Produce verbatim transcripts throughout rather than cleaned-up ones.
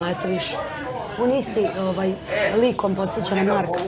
A eto više. On isti likom podsjeća na Marka.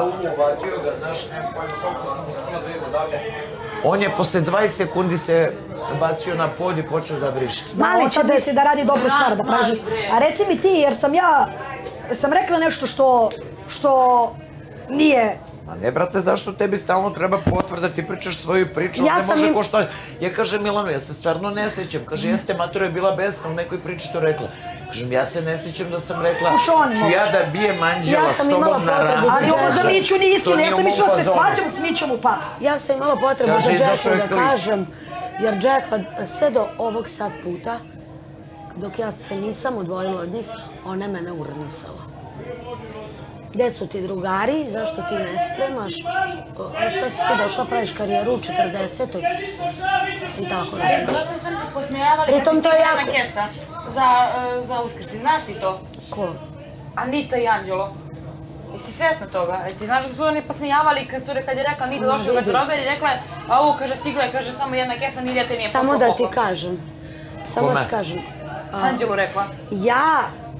On je posle dvadeset sekundi se bacio na pod i počeo da vrišti. Mali sad misli da radi dobru stvar, da praži. A reci mi ti, jer sam ja, sam rekla nešto što, što nije... A ne, brate, zašto tebi stalno treba potvrda, ti pričaš svoju priču, ne može ko šta... Ja kažem Milanu, ja se stvarno ne sećam, kaže, jeste, matura je bila besna, u nekoj priči to rekla. Kažem, ja se ne sećam da sam rekla, ću ja da bijem anđela s tobom na ranu. Ali ovo za Miću nije istina, ja sam išla se svađam s Mićom u papu. Ja sam imala potrebu za Jacku da kažem, jer Jacka sve do ovog sad puta, dok ja se nisam odvojila od njih, ona je mene urnisala. Gde su ti drugari, zašto ti ne spremaš, šta si ti došla, praviš karijeru u četrdesetoj i tako razumiješ. Zato sam se posmijavali kad si stigla na kesa za Uskrsi, znaš ti to? Ko? Anita i Anđelo. Jesi svjesna toga? Jesi ti znaš da su oni posmijavali kad je rekla Anita došla u garderober i rekla a ovo, kaže, stigla je, kaže, samo jedna kesa, ni djete nije posla Samo da ti kažem, samo da ti kažem. Anđelo rekla. Ja...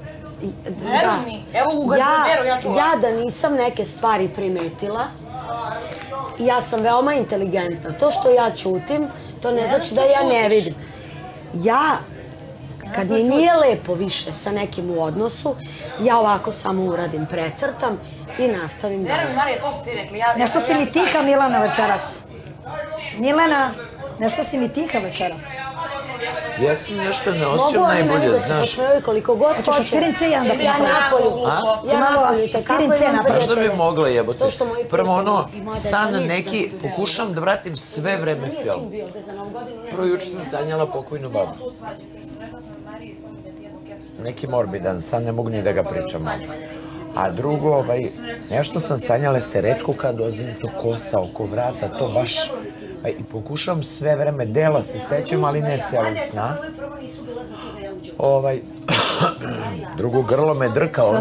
Evo u garderoberu ja čula. Ja da nisam neke stvari primetila, ja sam veoma inteligentna. To što ja ćutim, to ne znači da ja ne vidim. Ja, kad mi nije lepo više sa nekim u odnosu, ja ovako samo uradim, precrtam i nastavim dalje. Verujem, Marija, to su ti rekli. Nešto si mi tiha, Milana, večeras. Milena, nešto si mi tiha večeras. Ja sam nešto ne osjećam najbolje, znaš. Mogu oni meni da se posmevaju koliko god hoće. Hoćeš aspirin C jedan da ti napravim? Ja napolju, tako imam prijatelje. Znaš da bi mogla jebote? Prvo ono, san neki, pokušam da vratim sve vreme film. Prvo juče sam sanjala pokojnu babu. Neki morbidan, san ne mogu ni da ga pričam. A drugo, nešto sam sanjala se retko kad dozim to kosa oko vrata, to baš... I pokušam sve vreme, dela se sećam, ali ne celog sna. Drugo grlo me drka, ono...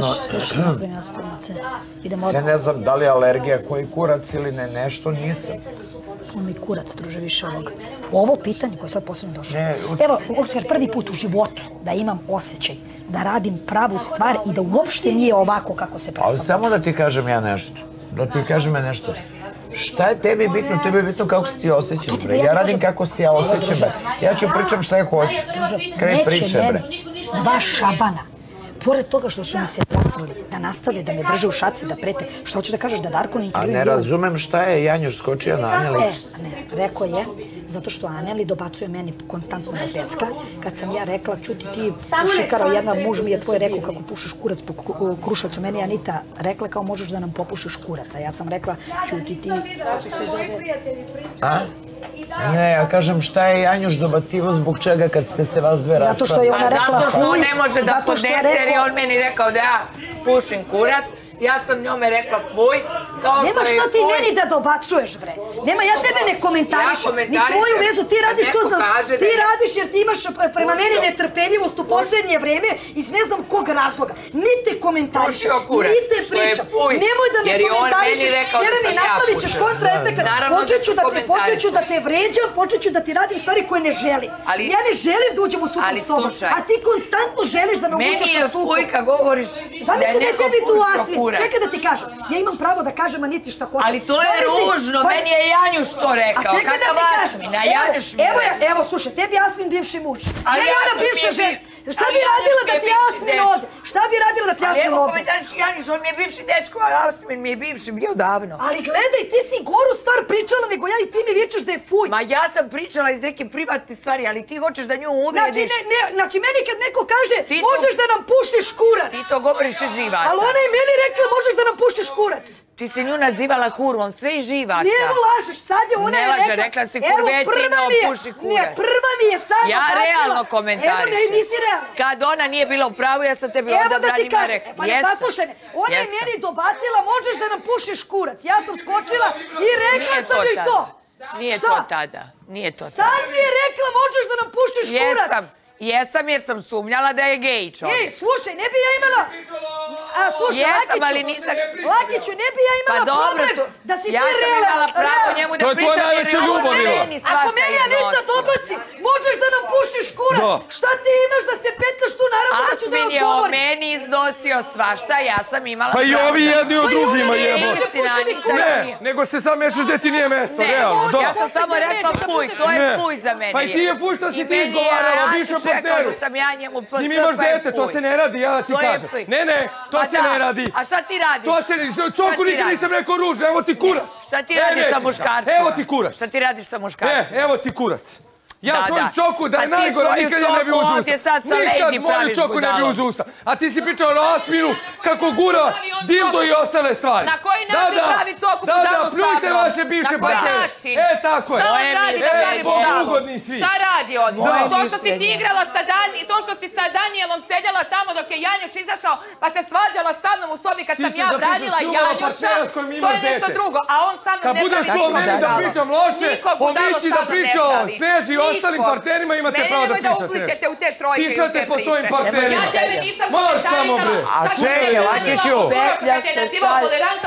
Sve ne znam da li je alergija, koji kurac ili ne, nešto nisam. Ono i kurac, druže, više ovog. Ovo pitanje koje je sad posebno došlo. Evo, Oskar, prvi put u životu da imam osjećaj, da radim pravu stvar i da uopšte nije ovako kako se predstavlja. Ali samo da ti kažem ja nešto. Da ti kažem ja nešto. Šta je tebi bitno? Tebi je bitno kako se ti osjećam, bre. Ja radim kako se ja osjećam, bre. Ja ću pričam šta ja hoću. Kraj priče, bre. Dva šabana. Pored toga što su mi se poslali da nastave, da me drže u šaci, da prete, što hoćeš da kažeš da Darko ne intervjuju? A ne razumem šta je Janjuš skočio na Anjeli? E, ne, rekao je, zato što Anjeli dobacuje meni konstantno na pecka. Kad sam ja rekla, čuti ti pušikaro, jedna muž mi je tvoj rekao kako pušiš kurac po Kruševcu. Meni Anita rekla kao možeš da nam popušiš kurac. A ja sam rekla, čuti ti, kako se zove... A? Ne, ja kažem šta je Janjuš dobacivo zbog čega kad ste se vas dve raspravili. Zato što je ona rekla... Zato što on ne može da podnese jer je on meni rekao da ja pušim kurac. Ja sam njome rekla tvoj. Nema šta ti meni da dobacuješ, bre. Nema, ja tebe ne komentarišem. Ni tvoju vezu. Ti radiš to za... Ti radiš jer ti imaš prema meni netrpeljivost u posljednje vreme iz ne znam kog razloga. Ni te komentarišem, ni te pričam. Nemoj da me komentarišeš jer mi napravit ćeš kontraefekat. Počeću da te vređam, počeću da ti radim stvari koje ne želim. Ja ne želim da uđem u sukob s tobom, a ti konstantno želiš da me uvučeš u sukob. Meni je fuj kad govoriš da je neko pušio kurac. Čekaj da ti kažem, ja imam pravo da kažem Aniti šta hoće. Ali to je ružno, meni je Janjuš to rekao. A čekaj da ti kažem, evo slušaj, tebi Jasmin bivši muž. Meni ona bivša žena. Šta bi radila da ti Jasmin ode? Šta bi radila da ti Jasmin ode? Ali evo komentariš Janjuš, on mi je bivši dečko, a Jasmin mi je bivši bio davno. Ali gledaj, ti si goru stvar pričala nego ja i ti mi vičeš da je fuj. Ma ja sam pričala iz neke privatne stvari, ali ti hoćeš da nju uvrediš. Znači meni kad neko kaže možeš da nam pušiš kurac. Ti to govoriš i živaca. Ali ona je meni rekla možeš da nam pušiš kurac. Ti si nju nazivala kurvom, sve i živaca. Nijevo lažeš, sad je ona je rekla... Ne laže, rekla si kurvetina, puši kurac. Ne, prva mi je samo ja realno komentarišem. Evo, ne, nisi realno. Kad ona nije bila u pravu, ja sam tebi onda branima rekla. Pa ne saslušaj me, ona je meni dobacila, možeš da nam pušiš kurac. Ja sam skočila i rekla sam joj to. Nije to tada, nije to tada. Sad mi je rekla, možeš da nam pušiš kurac. Jesam. Jesam jer sam sumnjala da je gej čovjek. Ej, slušaj, ne bi ja imala... A, slušaj, Lakiću, Lakiću, ne bi ja imala problem da si ti realan. Ja sam imala pravo njemu da pričam jer je on meni stvar Ako meni Anita dobaci, možeš da nam pušiš kurac? Šta ti imaš da se petljaš tu, naravno da ću da Asmin je o odgovorim. meni iznosio svašta, ja sam imala Pa i ovi jedni od drugima jebote. Ne, nego se sam mešaš gde ti nije mesto, realno. Ja sam samo rekla fuj, to je fuj za mene. Pa i ti je fuj što si ti izgovarala, bivšem partneru. S njim imaš dete, to se ne radi, ja ti kažem. Ne, ne, to se ne radi. A šta ti radiš? To se ne radi, čoku nikad nisam rekao ružno, evo ti kurac. Šta ti radiš sa muškarcima? Evo ti kurac. Šta ti radiš sa muškarcima? E, evo ti kurac. Ja svoju čoku da je najgora, nikad je ne bi uzeo usta. Nikad moju čoku ne bi uzeo usta. A ti si pričao na Asminu kako gura dildo i ostale stvari. Na koji način pravi coku budalu Da, da, pljujte vaše bivše partnere. E, tako je. Šta on radi da pravi budalu? Ugodni svi. Šta radi on? To što si ti igrala sa Danijelom, to što si sa Danijelom sedjela tamo dok je Janjuš izašao pa se svađala sa mnom u sobi kad sam ja branila Janjuša, to je nešto drugo. A on sa mnom ne pravi nikog budalu. Da pričam loše, pomići da priča o Sneži i ostalim partnerima imate pravo da pričate. Mene nemoj da uplićete u te trojke i u te priče. Pišate po svojim partnerima. Ja tebe nisam komentarisala. A čekaj, Latiću. Petljaš se sad.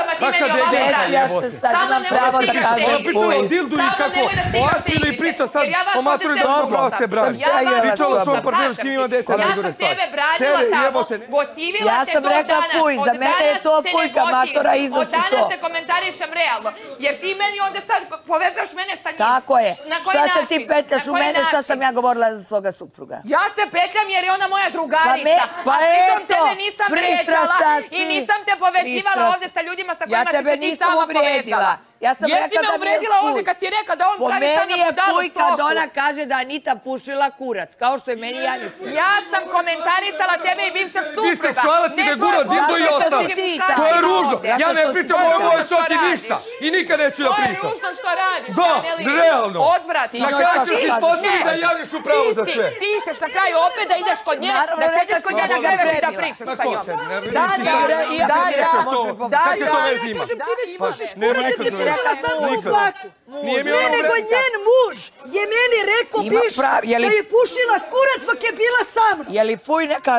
Petljaš se sad, imam pravo da kažem Pričala o dildu i kako o Asminu i priča sad o maturi da pravo se brani. Pričala o svom partneru s kim ima dete najgore stvari. Ja sam tebe branila tamo, gotivila ja te sam do rekla danas. fuj, za mene je to fuj kad matora iznosi to. Od danas te komentarišem realno, jer ti meni onda sad povezaš mene sa njim. Tako je. Šta se ti petljaš u mene, šta sam ja govorila za svoga supruga? Ja se petljam jer je ona moja drugarica. Pa pritom eto, tebe nisam pristrasna vređala si. i nisam te povezivala ovdje sa ljudima sa kojima si se ti sama povezala. Ja sam Jesi rekla me da mi je uvredila fuj. ovdje kad si rekla da on Po pravi sad meni na je budalu fuj kad coku. ona kaže da Anita pušila kurac, kao što je meni Janjuš. Ja sam komentarisala tebe i bivšeg supruga. Biseksualac i da gura dildo i ostalo. To je ružno. Ja ne pričam o ovoj coki ništa. I nikad neću da To je pričam. ružno što radiš. Da, Anneli. realno. Odvratno. Na kraju ćeš ispostaviti da je Janjuš u pravu za sve. Ti ćeš na kraju opet da ideš kod nje, Naravno, da rekla sediš kod nje sam na da ga krevetu i da premila. pričaš Ma sa ko njom. se? Ne, Da, ti da, kažeš, da, iako da, mi rekla, da. može pomoći. Da, Kakve da, to da, veze ima? kažem, ti već imaš Ne, Kurac nikad je to pričala ne. sa mnom u Nikad. flaku. Nije mi Ne, ono nego vre- njen muž je meni rekao Ima biš prav- je li- da je pušila kurac dok je bila sa mnom. Je li fuj neka,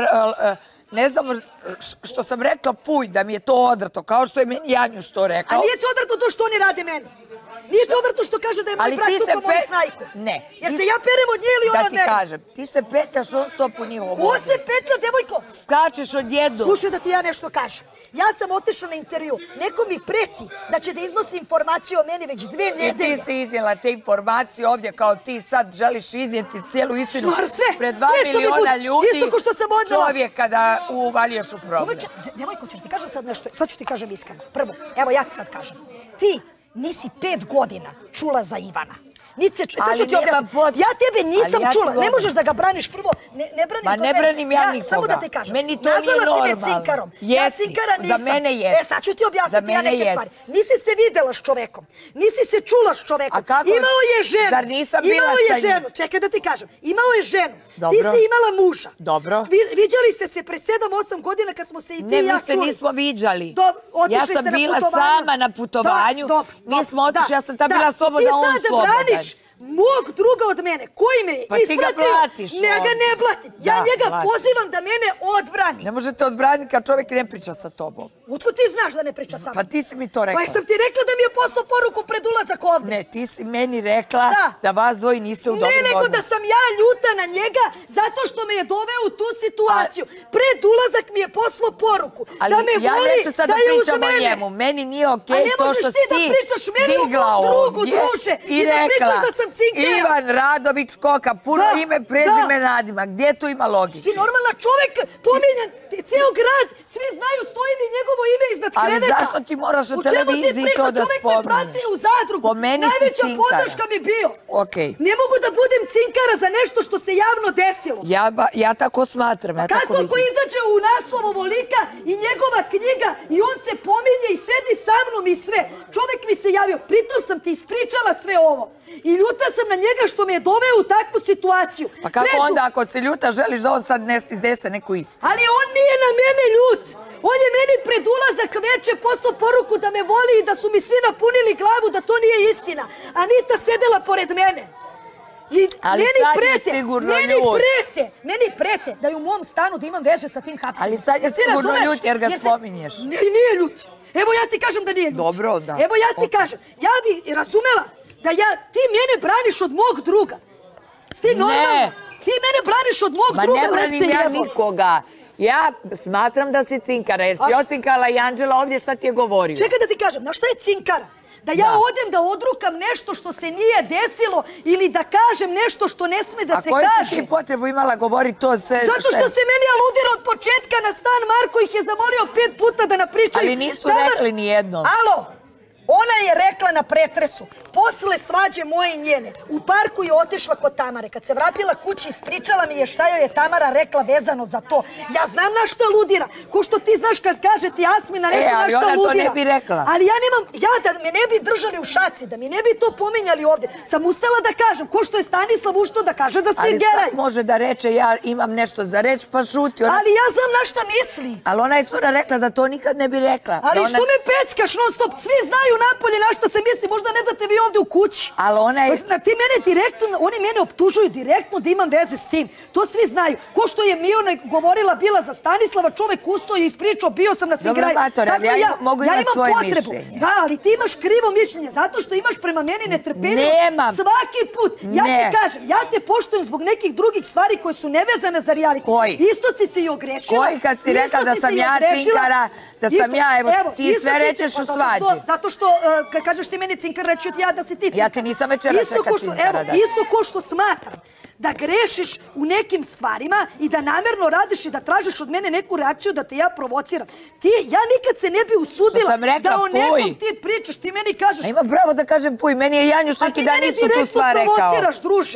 ne znam što sam rekla fuj, da mi je to odvrto, kao što je meni Janjuš to A rekao. nije to odvrtno to što oni rade meni. Nije to odvrtno što kaže da je moj Ali brat ti se tukao moju pe- snajku. Ne. Jer Ti se se- ja perem od nje ili ona Da od ti mene. kažem, ti se petljaš non stop u njihovu. Ko se petlja, devojko? Skačeš od jedu. Slušaj da ti ja nešto kažem. Ja sam otišla na intervju. Neko mi preti da će da iznosi informacije o meni već dve I ti nedelje. si iznijela te informacije ovdje kao ti sad želiš iznijeti cijelu istinu Stvar, sve, pred dva sve što mi miliona bude. ljudi. Isto ko što sam odnela. Čovjeka da uvaljuješ u problem. Domaća, devojko, ćeš ti kažem sad nešto, sad ću ti kažem iskreno. Prvo, evo ja ti sad kažem. Ti nisi pet godina čula za Ivana. Niti se, sad Ali ću ti nema objasniti. pot- Ja tebe nisam Ali ja ti čula. Ne govorim. možeš da ga braniš prvo. Ne, ne braniš Ma do ne mene. branim ja nikoga. Samo da ti kažem. Meni to nije Nazvala si me normalno. cinkarom. Ja Jesi. cinkara Za nisam. mene jesi. E, sad ću ti Za objasniti ja mene neke jesi. stvari. Nisi se videla s čovekom. Nisi se čula s čovekom. A kako- Imao je ženu. Zar nisam bila Imao je sa njim? ženu. Čekaj da ti kažem. Imao je ženu. Ti Dobro. si imala muža. Dobro. Vi- viđali ste se pre sedam osam godina kad smo se i ti Ne, i ja mi se čuli. nismo viđali. Dob- otišli Ja sam ste na bila putovanje. sama na putovanju. Da, dobro, Mi smo dobro, otišli, da, ja sam tam da. bila slobodna, on Ti sada slobodan. braniš mog druga od mene, koji me je Pa ti ga ispratio, blatiš ne ga ovdje. ne blatim. Ja Da, njega blatiš. pozivam da mene odbrani. Ne možete odbraniti kad čovjek ne priča sa tobom. Otkud ti znaš da ne priča sa mnom? Pa ti si mi to Pa rekla. jesam ti rekla da mi je poslao poruku pred ulazak ovdje? Ne, ti si meni rekla Šta? da vas dvoji niste u dobrim Ne, nego da odnosima. sam ja ljuta na njega zato što me je doveo u tu situaciju. Pred ulazak mi je poslao poruku Ali da me ja voli, neću sad da da je uz pričam o mene. njemu. Meni nije A okej ne to možeš što ti si da pričaš meni u digla mom drugu, ovdje druže, i i da pričaš rekla da sam cinkara. Ivan Radović Koka, puno Da, ime, prezime, da. nadimak. Gdje tu ima logike? Ti normalna čovjek, pominjan, ceo grad, svi znaju, stoji mi njegovo ime iznad Ali kreveta. zašto ti moraš na U čemu ti televiziji pričaš? to da Čovjek me spominješ? prati u zadrugu. Po meni si Najveća cinkara. podrška mi bio. Okej. Ne mogu da budem cinkara za nešto što se javno desilo. Ja, ba- ja tako smatram, ja tako Kako ko vidim. izađe u naslov ovolika i njegova knjiga i on se pominje i sedi sa mnom i sve. Čovjek mi se javio, pritom sam ti ispričala sve ovo. I ljuta sam na njega što me je doveo u takvu situaciju. Pa kako Predu- onda ako si ljuta želiš da on sad nes- iznese neku istinu? Ali on nije na mene ljut. On je meni pred ulazak veče poslao poruku da me voli i da su mi svi napunili glavu da to nije istina. Anita sedela pored mene. I Ali meni sad je prete, sigurno meni ljut. prete, meni prete da je u mom stanu da imam veže sa tim hapšenjem. Ali sad je Ti sigurno razumeš? ljut jer ga se- spominješ. Ne, nije ljut. Evo ja ti kažem da nije ljut. Dobro, da. Evo ja ti Ok. kažem. Ja bi razumela da ja, ti mene braniš od mog druga. Ti normalno? Ti mene braniš od mog druga lepte jebo. Ma ne branim ja nikoga. Ja smatram da si cinkara, jer si osinkala i Anđela ovdje, šta ti je govorio? Čekaj da ti kažem, na šta je cinkara? Da ja odem da odrukam nešto što se nije desilo ili da kažem nešto što ne sme da se kaže. A koju si ti potrebu imala govoriti to sve? Zato što se meni aludira od početka na stan, Marko ih je zamolio pet puta da napričaju. Ali nisu rekli ni jednom. Alo! Ona je rekla na pretresu, posle svađe moje i njene, u parku je otešla kod Tamare. Kad se vratila kući, ispričala mi je šta joj je Tamara rekla vezano za to. Ja znam na što ludira. Ko što ti znaš kad kaže ti Jasmina nešto na što ludira. E, ali ona to ne bi rekla. Ali ja nemam, ja da me ne bi držali u šaci, da mi ne bi to pominjali ovdje, sam ustala da kažem, ko što je Stanislav ušto da kaže za svi geraj. Ali sad može da reče, ja imam nešto za reč, pa šuti. Ali ja znam na šta misli. Ali ona je cura rekla da to nikad ne bi rekla. Ali što me peckaš non stop, svi znaju napolje na šta se misli, možda ne znate vi ovdje u kući. Ali ona je... Ti mene direktno, oni mene optužuju direktno da imam veze s tim. To svi znaju. Ko što je Mijona govorila bila za Stanislava, čovek ustao i ispričao, bio sam na svim graju. Dobro, Matore, ali ja mogu imati svoje mišljenje. Da, ali ti imaš krivo mišljenje, zato što imaš prema meni netrpeljivo. Nemam. Svaki put. Ja ti kažem, ja te poštujem zbog nekih drugih stvari koje su nevezane za reality. Koji? Isto si se i ogrešila. Koji kad si rekla da sam ja cinkara, da sam ja, evo, ti sve rečeš u svađi. Zato što, kad kažeš ti meni cinkar, reći od ja da si ti cinkar. Ja ti nisam večeras rekla cinkara. Isto ko što smatram da grešiš u nekim stvarima i da namjerno radiš i da tražiš od mene neku reakciju da te ja provociram. Ti, ja nikad se ne bi usudila da o nekom ti pričaš, ti meni kažeš... A imam pravo da kažem puj, meni je Janjuš neki dan istu tu stvar rekao. A ti meni direktno provociraš, druže.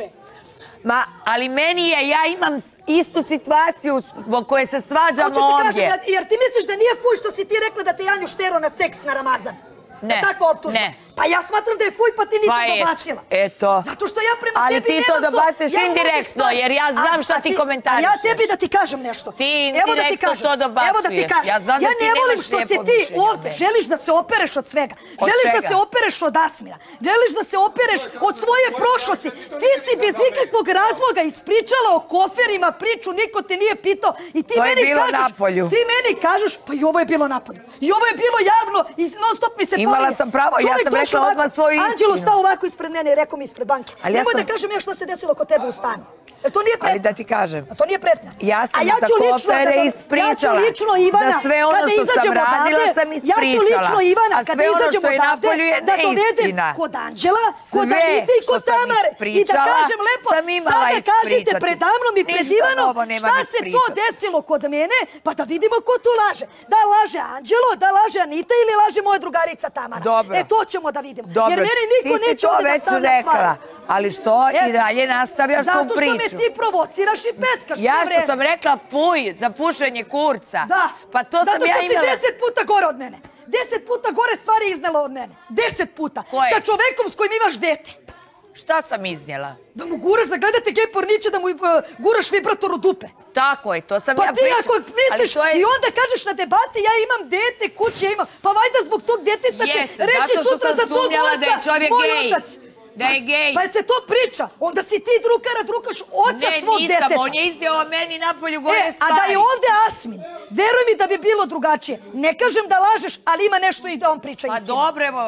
Ma, ali meni je, ja imam istu situaciju zbog koje se svađamo ovdje. Hoću ti kažem, jer ti misliš da nije fuj što si ti rekla da te Janjuš tero na seks na Ramazan? Ne, tako optužno. ne. Pa ja smatram da je fuj, pa ti nisam dobacila. Eto. Zato što ja prema ali tebi nemam to. Ali ti to dobaciš indirektno, jer ja znam šta ti komentarišeš. A ja tebi da ti kažem nešto. Ti indirektno to dobacuješ. Evo da ti kažem. Ja ne volim što si ti ovdje. Želiš da se opereš od svega. Želiš da se opereš od Asmira. Želiš da se opereš od svoje prošlosti. Ti si bez ikakvog razloga ispričala o koferima priču, niko te nije pitao. I ti meni kažeš, ti meni kažeš, pa i ovo je bilo napolju. I ovo je bilo javno i non stop mi se Imala sam pravo, ja sam rekla odmah svoju istinu. Anđelo stao ovako ispred mene i rekao mi ispred banke. Nemoj da kažem ja što se desilo kod tebe u stanu. Jer to nije pretnja. Ali da ti kažem. A to nije pretnja. Ja sam za kofere ispričala. Da sve ono što sam radila sam ispričala. Ja ću lično Ivana, kada izađemo odavde, da dovedem kod Anđela, kod Anite i kod Tamare. I da kažem lepo, sada kažite predamnom i pred Ivanom šta se to desilo kod mene, pa da vidimo ko tu laže. Da laže Anđelo, da laže Anita ili laže moja drugarica Tamara. E to ćemo da vidimo. Jer mene niko neće ovdje da stavlja stvari. Ali što i dalje nastavljaš tu priču? Zato što me ti provociraš i peckaš sve vreme. Ja što sam rekla puj za pušenje kurca. Da, pa to sam ja imala... Zato što si deset puta gore od mene. Deset puta gore stvari iznela od mene. Deset puta. Koje? Sa čovekom s kojim imaš dete. Šta sam iznijela? Da mu guraš, da gledate gej porniće, da mu guraš vibrator u dupe. Tako je, to sam ja pričala. Pa ti ako misliš i onda kažeš na debate ja imam dete, kuće imam, pa vajda zbog tog deteta će reći sutra za tog oca, moj otac. Da je gej. Pa se to priča. Onda si ti drukara drukaš oca svog deteta. Ne, nisam, on je izdjeo meni napolju gore stvari. A da je ovdje Asmin, veruj mi da bi bilo drugačije. Ne kažem da lažeš, ali ima nešto i da on priča istinu. Pa dobro, evo,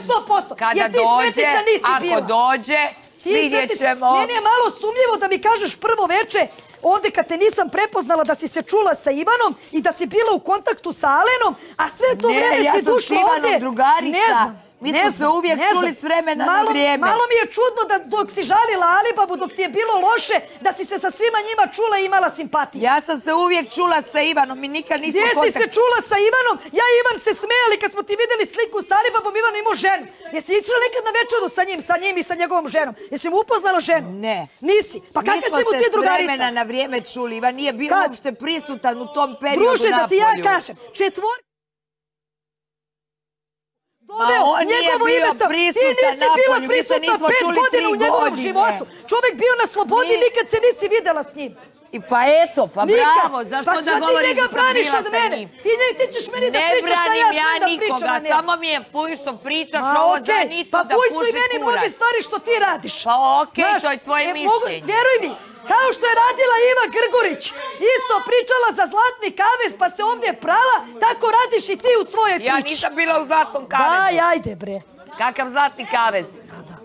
kada dođe, ako dođe, vidjet ćemo. Meni je malo sumnjivo da mi kažeš prvo veče, ovdje kad te nisam prepoznala da si se čula sa Ivanom i da si bila u kontaktu sa Alenom, a sve to vreme si dušla ovdje. Ne, ja sam s Ivanom drugarica. Ne znam. Mi smo se uvijek čuli s vremena na vrijeme. Malo mi je čudno da dok si žalila Alibabu, dok ti je bilo loše, da si se sa svima njima čula i imala simpatiju. Ja sam se uvijek čula sa Ivanom i nikad nismo kontakt... Gdje si se čula sa Ivanom? Ja i Ivan se smijali kad smo ti vidjeli sliku sa Alibabom, Ivan imao ženu. Jesi išla nekad na večeru sa njim, sa njim i sa njegovom ženom? Jesi mu upoznala ženu? Ne. Nisi? Pa kakve si mu ti drugarica? Mi smo se s vremena na vrijeme čuli. Ivan nije bio uopšte prisutan u tom periodu napolju. Druže, da ti ja kažem, četvor... Ma on nije bio prisutan napolju, mi se nismo čuli tri godine. Čovjek bio na slobodi, nikad se nisi vidjela s njim. I pa eto, pa bravo, zašto da govoriš da sam bila sa njim? Ti ćeš meni da pričaš šta ja branim ja da pričam nikoga, na njemu. samo mi je puj što pričaš ovo za Anitu da puši kurac. Pa puj su i meni mnoge stvari što ti radiš. Pa okej, to je tvoje mišljenje. Vjeruj mi, kao što je radila Iva Grgurić, isto pričala za zlatni kavez pa se ovdje prala, tako radiš i ti u tvojoj priči. Ja nisam bila u zlatnom kavezu. Daj, ajde bre. Kakav zlatni kavez? Da, da.